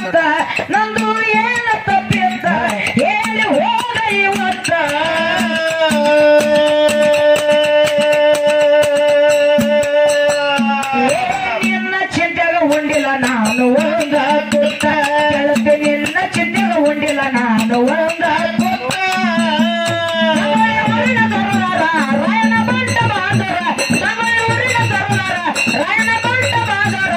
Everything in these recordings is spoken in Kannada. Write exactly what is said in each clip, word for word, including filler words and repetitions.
ಮತ್ತ ನಂದು ಏನ ತಪ್ಪಿತ್ತ ಹೇಳಿ ಹೋದ ಇವತ್ತ ನಿನ್ನ ಚಿಂತೆಗ ಉಂಡಿಲ್ಲ ನಾನು ಒಂದ ತುತ್ತ ಗೆಳತಿ ನಿನ್ನ ಚಿಂತೆಗ ಉಂಡಿಲ್ಲ ನಾನು ಒಂದ ತುತ್ತ ರಾಯನ ಬಂಟ ಬಾದರ ಸಮಯ ಊರಿನ ತರುಣರ ರಾಯನ ಬಂಟ ಬಾದರ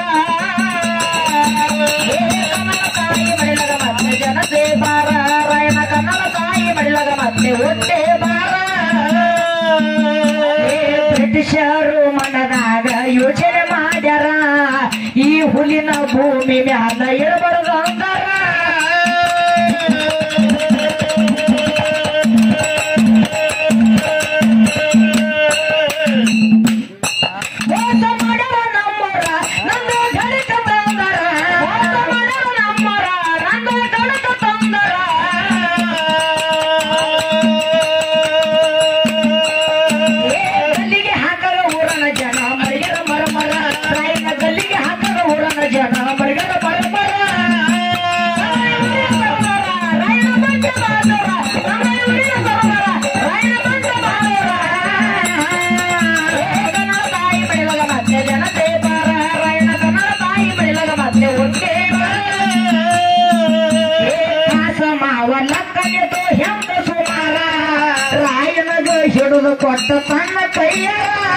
ಕನ್ನಡ ತಾಯಿ ಮಡಿಲಗ ಮತ್ತೆ ಜನತೆ ಬಾರ ರಾಯನ ಕನ್ನಡ ತಾಯಿ ಮಡಿಲಗ ಮತ್ತೆ ಒಟ್ಟೆ ಬಾರ ಬ್ರಿಟಿಷರು ಮನದಾಗ ಯೋಚನೆ ಮಾಡ್ಯಾರ ಈ ಹುಲಿನ ಭೂಮಿ ಮ್ಯಾಲ ಇರಬಾರದು ಅಂದಾರ ಮೋಸ ಮಾಡ್ಯಾರ ನಮ್ಮರ ನಂದು ಗಣಿತ ತಂದರ ಮೋಸ ಮಾಡ್ಯಾರ ನಮ್ಮರ ನಂದು ಗಣಿತ ತಂದರ ಗಲ್ಲಿಗೆ ಹಾಕರ ಊರನ ಜನ ಮರಿಗರ ಮರಮರ ರಾಯನ ಗಲ್ಲಿಗೆ ಹಾಕರ ಊರನ ಜನ ಮರಿಗರ ಮರಮರ ರಾಯನ ಬಂಟ ಬಾದರ ಸಮಯ ಊರಿನ ತರುಣರ ರಾಯನ ಬಂಟ ಬಾದರ ಕನ್ನಡ ತಾಯಿ ಮಡಿಲಗ ಮತ್ತೆ ಜನತೆ ಬಾರ ರಾಯನ ಕನ್ನಡ ತಾಯಿ ಮಡಿಲಗ ಮತ್ತೆ ಒಟ್ಟೆ ಕಾಸ ಮಾವ ಲಕ್ಕನೆದು ಹೆಂಗ ಸುಮಾರ ರಾಯನಗ ಹಿಡಿದು ಕೊಟ್ಟ ತನ್ನ ಕೈಯ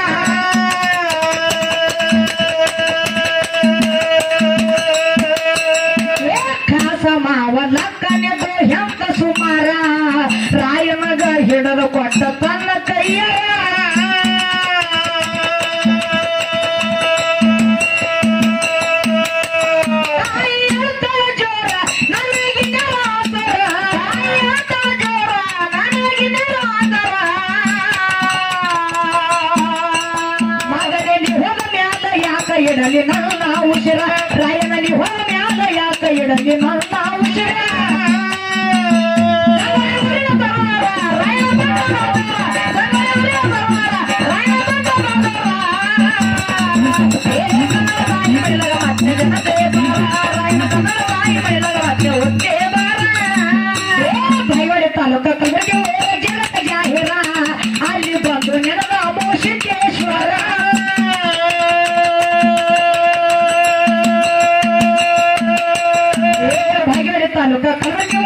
ಕಾಸ ಮಾವ ಲಕ್ಕನೆದು ಹೆಂಗ ಸುಮಾರ ರಾಯನಗ ಹಿಡಿದು ಕೊಟ್ಟ ತನ್ನ ಕೈಯ ತಾಯಿ ಹೇಳ್ತಾಳ ಜೋರ ನನಗಿನ್ನರ ಆದರ ತಾಯಿ ಹೇಳ್ತಾಳ ಜೋರ ನನಗಿನ್ನರ ಆದರ ಮಗನಲ್ಲಿ ಹೋದ ಮ್ಯಾಲ ಯಾಕ ಇಡಲಿ ನನ್ನ ಉಸಿರ ರಾಯನಲ್ಲಿ ಹೋದ ಮ್ಯಾಲ ಯಾಕ ಇಡಲಿ ನನ್ನ ಉಸಿರ ತಾಲೂಕ ಕಲಬುರಗಿ ಜಗತ್ತ ಜಾಹಿರ ಅಲ್ಲಿ ಬಂದು ನೆನದ ಅಮೋಷಿಕೇಶ್ವರ ಭಾಗ್ಯವಾಡಿ ತಾಲೂಕ ಕಲಬುರಗಿ